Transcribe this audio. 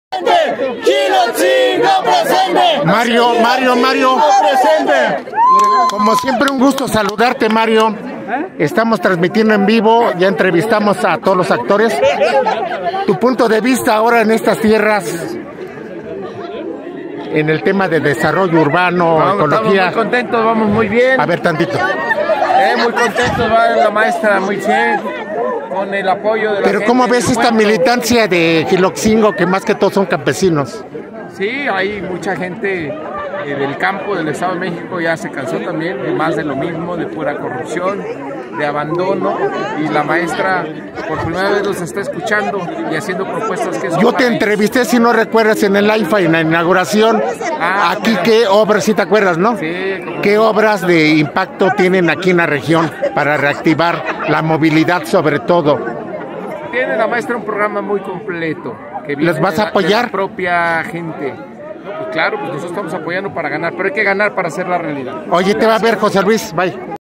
Chilotzingo presente. Mario. Presente. Como siempre, un gusto saludarte, Mario. Estamos transmitiendo en vivo, ya entrevistamos a todos los actores. Tu punto de vista ahora en estas tierras, en el tema de desarrollo urbano, ecología. Estamos muy contentos, vamos muy bien. A ver, tantito. Muy contentos, va la maestra muy bien, con el apoyo de la Pero gente ¿cómo ves del esta pueblo. militancia de Chilotzingo, que más que todo son campesinos? Sí, hay mucha gente del campo del Estado de México, ya se cansó también de más de lo mismo, de pura corrupción, de abandono, y la maestra por primera vez los está escuchando y haciendo propuestas que son Yo te para ellos. entrevisté, si no recuerdas, en el AIFA, en la inauguración. Aquí, ¿qué obras, si te acuerdas, no? Sí, como- ¿Qué obras de impacto tienen aquí en la región para reactivar la movilidad, sobre todo? Tiene la maestra un programa muy completo que viene ¿Les vas de a la apoyar? propia gente. No, pues claro, pues nosotros estamos apoyando para ganar, pero hay que ganar para hacer la realidad. Oye, te va a ver José Luis, bye.